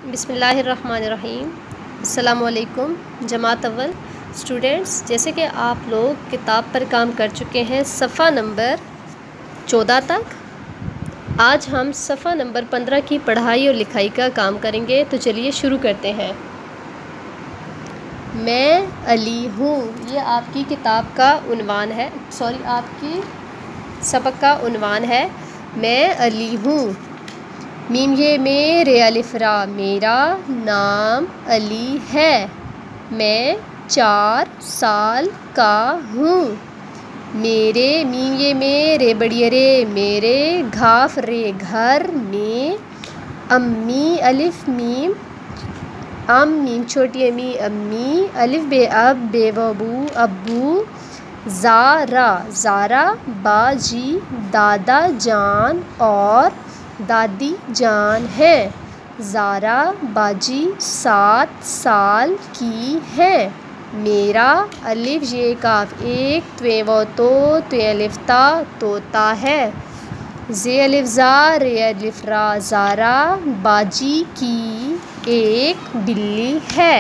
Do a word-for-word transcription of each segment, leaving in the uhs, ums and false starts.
बिस्मिल्लाहिर्रहमानिर्रहीम। अस्सलामुअलैकुम जमात अव्वल स्टूडेंट्स, जैसे कि आप लोग किताब पर काम कर चुके हैं सफ़ा नंबर चौदह तक, आज हम सफ़ा नंबर पंद्रह की पढ़ाई और लिखाई का काम करेंगे। तो चलिए शुरू करते हैं। मैं अली हूँ, ये आपकी किताब का उन्वान है, सॉरी आपकी सबक का उन्वान है। मैं अली हूँ। मीम ये मेरे अलिफ़रा, मेरा नाम अली है। मैं चार साल का हूँ। मेरे मीम ये मेरे बड़ी रे, मेरे घाफ रे घर में। अम्मी अलिफ मीम अम मीम छोटी अम्मी अम्मी, अलिफ बे अब बे वबू अब्बू, ज़ारा ज़ारा बाजी दादा जान और दादी जान है। ज़ारा बाजी सात साल की है। मेरा अलिफ ये काफ एक त्वे वो तो त्वे अलिफ्ता तोता है। जे अलिफ ज़ा रे अलिफ रा, ज़ारा बाजी की एक बिल्ली है।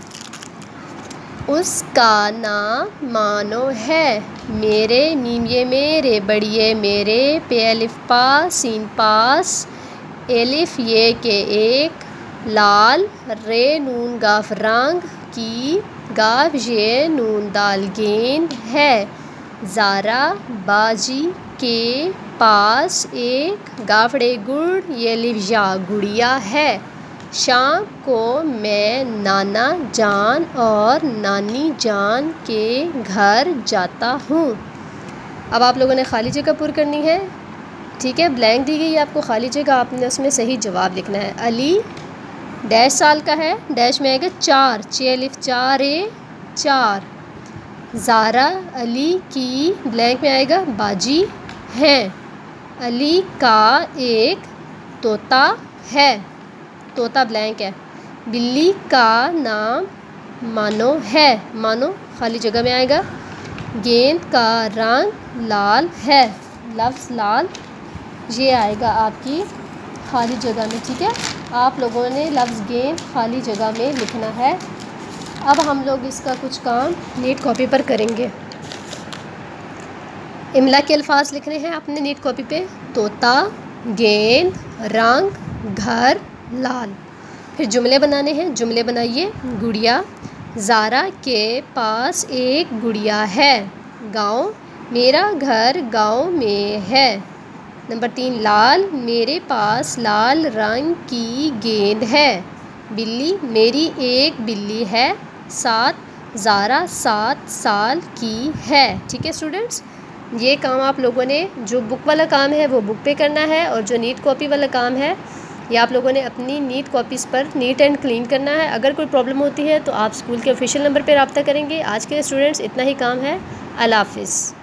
उसका नाम मानो है। मेरे मीम ये मेरे बड़िए मेरे, पे अलिफ पा सीन पास, एलिफ ये के एक, लाल रे नून गाफ रंग की, गाफ ये नून दाल गेंद है। ज़ारा बाजी के पास एक, गाफड़े गुड़ ये लिफ या गुड़िया है। शाम को मैं नाना जान और नानी जान के घर जाता हूँ। अब आप लोगों ने खाली जगह पूरी करनी है, ठीक है। ब्लैंक दी गई है आपको खाली जगह, आपने उसमें सही जवाब लिखना है। अली डैश साल का है, डैश में आएगा चार, चे अलिफ चार ए चार। ज़ारा अली की ब्लैंक में आएगा बाजी है। अली का एक तोता है, तोता ब्लैंक है। बिल्ली का नाम मानो है, मानो खाली जगह में आएगा। गेंद का रंग लाल है, लफ्ज़ लाल ये आएगा आपकी खाली जगह में, ठीक है। आप लोगों ने लफ्ज़ गेंद खाली जगह में लिखना है। अब हम लोग इसका कुछ काम नीट कॉपी पर करेंगे। इमला के अल्फाज लिखने हैं आपने नीट कॉपी पे। तोता, गेंद, रंग, घर, लाल। फिर जुमले बनाने हैं, जुमले बनाइए। गुड़िया, ज़ारा के पास एक गुड़िया है। गाँव, मेरा घर गाँव में है। नंबर तीन, लाल, मेरे पास लाल रंग की गेंद है। बिल्ली, मेरी एक बिल्ली है। सात, ज़ारा सात साल की है। ठीक है स्टूडेंट्स, ये काम आप लोगों ने, जो बुक वाला काम है वो बुक पे करना है, और जो नीट कॉपी वाला काम है ये आप लोगों ने अपनी नीट कॉपीज़ पर नीट एंड क्लीन करना है। अगर कोई प्रॉब्लम होती है तो आप स्कूल के ऑफिशियल नंबर पर रब्ता करेंगे। आज के स्टूडेंट्स इतना ही काम है। अल्लाह हाफिज़।